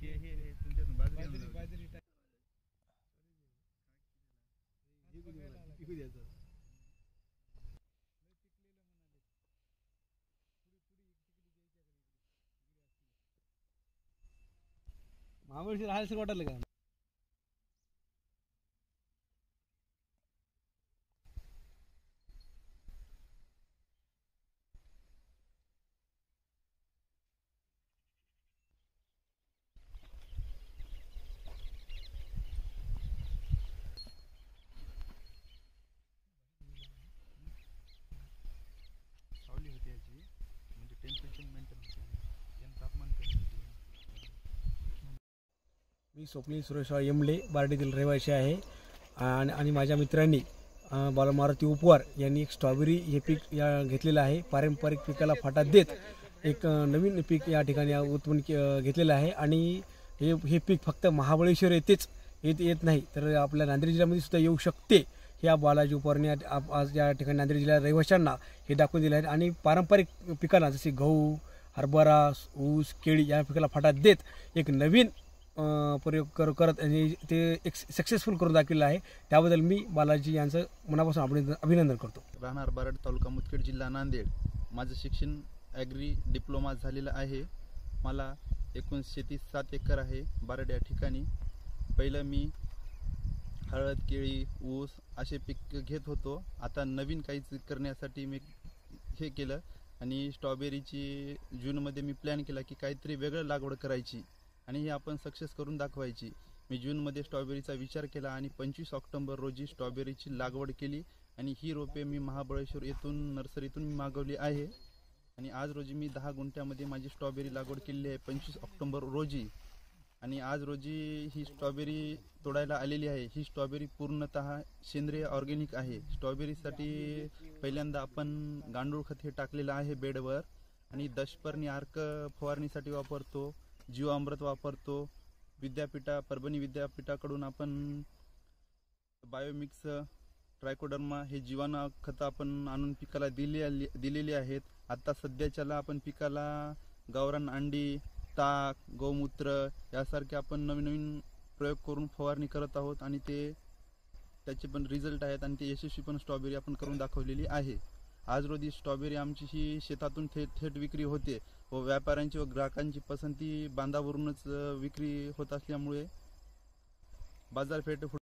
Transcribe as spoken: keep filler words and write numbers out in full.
महाबळेश्वर राहायचं वाटलं का? मी स्वप्नील सुरेशराव येमले बार्डीतील रहिवासी आहे आणि आणि माझ्या मित्रांनी बालमारुती उपवार यांनी एक स्ट्रॉबेरी हे पीक या घेतलेलं आहे. पारंपरिक पिकाला फाटा देत एक नवीन पीक या ठिकाणी उत्पन्न घेतलेलं आहे आणि हे हे पीक फक्त महाबळेश्वर येथेच येत येत नाही तर आपल्या नांदेड जिल्ह्यामध्ये सुद्धा येऊ शकते. ह्या बालाजी उपवारने आज या ठिकाणी नांदेड जिल्ह्यात रहिवाशांना हे दाखवून दिले आहे आणि पारंपरिक पिकांना जसे गहू, हरभरा, ऊस, केळी या पिकाला फाटा देत एक नवीन प्रयोग कर करत आणि ते एक सक्सेसफुल करून दाखवलं आहे. त्याबद्दल मी बालाजी यांचं मनापासून अभिनंदन अभिनंदन करतो. राहणार बारड, तालुका मुदखेड, जिल्हा नांदेड. माझं शिक्षण ॲग्री डिप्लोमा झालेलं आहे. मला एकूण शेती सात एकर आहे बारड या ठिकाणी. पहिलं मी हळद, केळी, ऊस असे पीक घेत होतो. आता नवीन काहीच करण्यासाठी मी हे केलं आणि स्ट्रॉबेरीची जूनमध्ये मी प्लॅन केला की काहीतरी वेगळं लागवड करायची आणि हे आपण सक्सेस करून दाखवायची. मी जूनमध्ये स्ट्रॉबेरीचा विचार केला आणि पंचवीस ऑक्टोबर रोजी स्ट्रॉबेरीची लागवड केली आणि ही रोपे मी महाबळेश्वर येथून नर्सरीतून मी मागवली आहे आणि आज रोजी मी दहा गुंठ्यामध्ये माझी स्ट्रॉबेरी लागवड केली आहे पंचवीस ऑक्टोबर रोजी. आणि आज रोजी ही स्ट्रॉबेरी तोडायला आलेली आहे. ही स्ट्रॉबेरी पूर्णतः सेंद्रिय ऑर्गॅनिक आहे. स्ट्रॉबेरीसाठी पहिल्यांदा आपण गांडूळ खत हे टाकलेलं आहे बेडवर आणि दशपर्णी अर्क फवारणीसाठी वापरतो, जीवामृत वापरतो. विद्यापीठा परभणी विद्यापीठाकडून आपण बायोमिक्स, ट्रायकोडर्मा हे जीवाणू खतं आपण आणून पिकाला दिले दिलेली आहेत. आता सध्याच्याला आपण पिकाला गावरान अंडी, ताक, गोमूत्र यासारखे आपण नवीन नवीन प्रयोग करून फवारणी करत आहोत आणि ते त्याचे पण रिझल्ट आहेत आणि ते यशस्वी पण स्ट्रॉबेरी आपण करून दाखवलेली आहे. आज रोजी स्ट्रॉबेरी आमची ही शेतातून थेट थेट विक्री होते व व्यापाऱ्यांची व ग्राहकांची पसंती बांधावरूनच विक्री होत असल्यामुळे बाजारपेठ